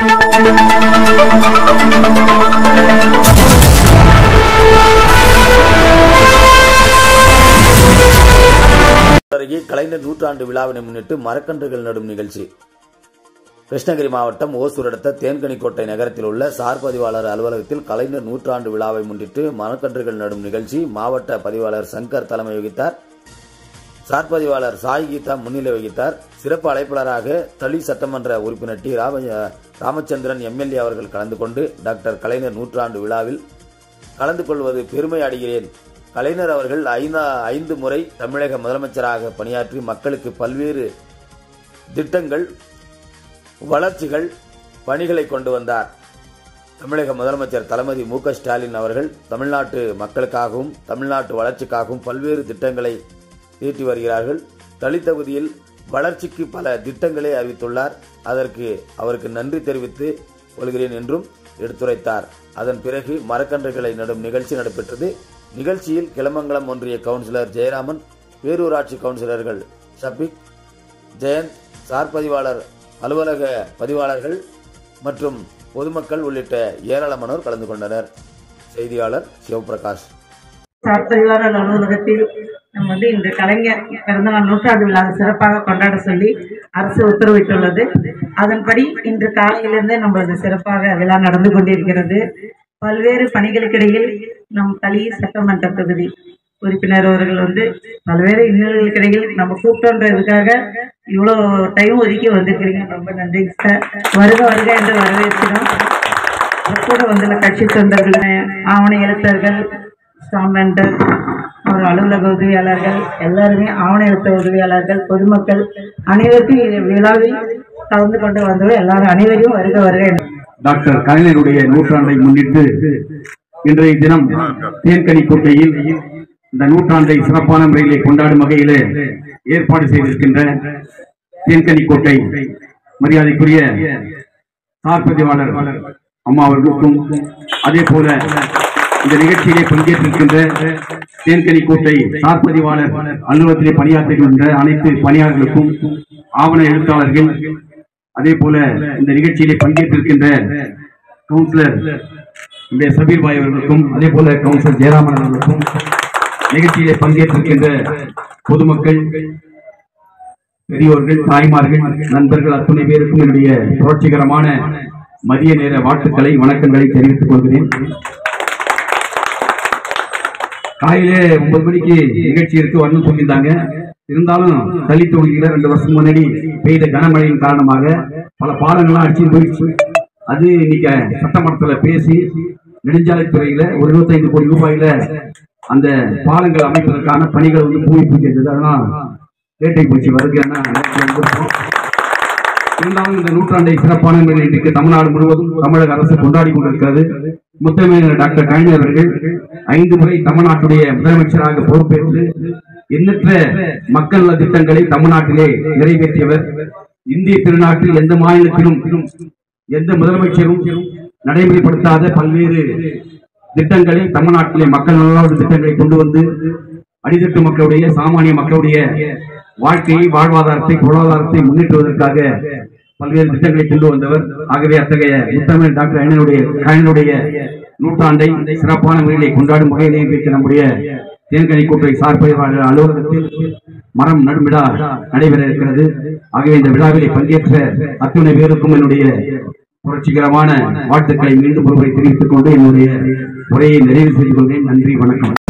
கலைஞர் நூற்றாண்டு விழாவினை முன்னிட்டு மரக்கன்றுகள் நடும் நிகழ்ச்சி கிருஷ்ணகிரி மாவட்டம் ஓசூர் அடுத்த தேன்கனிக்கோட்டை நகரத்தில் உள்ள சார் பதிவாளர் அலுவலகத்தில் கலைஞர் நூற்றாண்டு விழாவை முன்னிட்டு மரக்கன்றுகள் நடும் நிகழ்ச்சி மாவட்ட பதிவாளர் சங்கர் தலைமை வகித்தார். சார் பதிவாளர் சாய் கீதா முன்னிலை வகித்தார். சிறப்பு அழைப்பாளராக தளி சட்டமன்ற உறுப்பினர் டி ராமச்சந்திரன் எம்எல்ஏ அவர்கள் கலந்து கொண்டு டாக்டர் கலைஞர் நூற்றாண்டு விழாவில் கலந்து கொள்வது பெருமை அடைகிறேன். கலைஞர் அவர்கள் 5 முறை தமிழக முதலமைச்சராக பணியாற்றி மக்களுக்கு பல்வேறு திட்டங்கள், வளர்ச்சிகள், பணிகளை கொண்டு வந்தார். தமிழக முதலமைச்சர் தளபத மு.க. ஸ்டாலின் அவர்கள் தமிழ்நாட்டு மக்களுக்காகவும் தமிழ்நாட்டு வளர்ச்சிக்காகவும் பல்வேறு திட்டங்களை தீட்டி வருகிறார்கள். தளி தொகுதியில் வளர்ச்சிக்கு பல திட்டங்களை அறிவித்துள்ளார். அதற்கு அவருக்கு நன்றி தெரிவித்து கொள்கிறேன் என்றும் எடுத்துரைத்தார். அதன் பிறகு மரக்கன்றுகளை நடும் நிகழ்ச்சி நடைபெற்றது. நிகழ்ச்சியில் கிளமங்கலம் ஒன்றிய கவுன்சிலர் ஜெயராமன், பேரூராட்சி கவுன்சிலர்கள் ஷபிக், ஜெயந்த், சார் பதிவாளர் அலுவலக பதிவாளர்கள் மற்றும் பொதுமக்கள் உள்ளிட்ட ஏராளமானோர் கலந்து கொண்டனர். செய்தியாளர் சிவபிரகாஷ். சார் பதிவாளர் அலுவலகத்தில் நம்ம இந்த கலைஞர் பிறந்தநாள் நூற்றாண்டு விழாவை சிறப்பாக கொண்டாட சொல்லி அரசு உத்தரவிட்டுள்ளது. அதன்படி இன்று காலையிலிருந்தே நம்மளது சிறப்பாக விழா நடந்து கொண்டிருக்கிறது. பல்வேறு பணிகளுக்கிடையில் நம் தளி சட்டமன்ற தொகுதி உறுப்பினர் அவர்கள் பல்வேறு இன்னல்களுக்கிடையில் நம்ம கூப்பிட்டோன்றதுக்காக இவ்வளோ டைம் ஒதுக்கி வந்திருக்கிறீங்க. ரொம்ப நன்றி சார். வருக வருக என்று வரவேற்கிறோம். கூட வந்துள்ள கட்சி தொண்டர்கள், ஆவண எழுத்தர்கள், ஸ்டாம்பெண்டர், ஒரு அலுவலக உதவியாளர்கள், எல்லாருமே ஆவண எழுத்த உதவியாளர்கள், பொதுமக்கள் அனைவருக்கும் விழாவில் கலந்து கொண்டு வந்தவர் எல்லாரும் அனைவரையும் வருக வருக. டாக்டர் கலைஞருடைய நூற்றாண்டை முன்னிட்டு இன்றைய தினம் தேன்கனிக்கோட்டையில் இந்த நூற்றாண்டை சிறப்பான முறையிலே கொண்டாடும் வகையிலே ஏற்பாடு செய்திருக்கின்ற தேன்கனிக்கோட்டை மரியாதைக்குரிய சார் பதிவாளர் அம்மா அவர்களுக்கும், அதே போல இந்த நிகழ்ச்சியிலே பங்கேற்றிருக்கின்ற தேன்கனிக்கோட்டை சார் பதிவாளர் அலுவலகத்திலே பணியாற்றுகின்ற அனைத்து பணியாளர்களுக்கும், ஆவண எழுத்தாளர்கள், அதே போல இந்த நிகழ்ச்சியிலே பங்கேற்றிருக்கின்ற கவுன்சிலர் சபீர் பாய் அவர்களுக்கும், அதே போல கவுன்சிலர் ஜெயராமன் அவர்களுக்கும், நிகழ்ச்சியிலே பங்கேற்றிருக்கின்ற பொதுமக்கள், பெரியோர்கள், தாய்மார்கள், நண்பர்கள் அத்துணை பேருக்கும் என்னுடைய புரட்சிகரமான மதிய நேர வாழ்த்துக்களை, வணக்கங்களை தெரிவித்துக் கொள்கிறேன். காலையிலே 9 மணிக்கு நிகழ்ச்சி இருக்கு வரணும்னு சொல்லியிருந்தாங்க. இருந்தாலும் தளி தொகுதியில 2 வருஷம் முன்னாடி பெய்த கனமழையின் காரணமாக பல பாலங்கள்லாம் அடிச்சு போயிடுச்சு. அது இன்னைக்கு சட்டமன்றத்துல பேசி நெடுஞ்சாலைத்துறையில ஒரு 25 கோடி ரூபாயில அந்த பாலங்கள் அமைப்பதற்கான பணிகள் பூமி பூஜை இருந்தது. அதெல்லாம் லேட்டை போச்சு வருகிறேன்னா. இருந்தாலும் இந்த நூற்றாண்டை சிறப்பான முறையில் இன்றைக்கு தமிழ்நாடு முழுவதும் தமிழக அரசு கொண்டாடி கொண்டிருக்கிறது. முத்தமிழர் டாக்டர் கலைஞர் அவர்கள் 5 முறை தமிழ்நாட்டுடைய முதலமைச்சராக பொறுப்பேற்று எண்ணற்ற மக்கள் நல திட்டங்களை தமிழ்நாட்டிலே நிறைவேற்றியவர். இந்திய திருநாட்டில் எந்த மாநிலத்திலும் எந்த முதலமைச்சரும் நடைமுறைப்படுத்தாத பல்வேறு திட்டங்களை தமிழ்நாட்டிலே மக்கள் நல திட்டங்களை கொண்டு வந்து அடித்தட்டு மக்களுடைய, சாமானிய மக்களுடைய வாழ்க்கையை, வாழ்வாதாரத்தை, பொருளாதாரத்தை முன்னேற்றுவதற்காக பல்வேறு திட்டங்களை கொண்டு வந்தவர். ஆகவே அத்தகைய முத்தமிழ் டாக்டர் கலைஞருடைய நூற்றாண்டை சிறப்பான முறையிலே கொண்டாடும் வகையிலே இன்றைக்கு நம்முடைய தேன்கனிக்கோட்டை சார் பதிவாளர் அலுவலகத்தில் மரம் நடும் விழா நடைபெற இருக்கிறது. ஆகவே இந்த விழாவிலே பங்கேற்ற அத்துணை பேருக்கும் என்னுடைய புரட்சிகரமான வாழ்த்துக்களை மீண்டும் ஒருமுறை தெரிவித்துக் கொண்டு என்னுடைய உரையை நிறைவு செய்து கொண்டேன். நன்றி, வணக்கம்.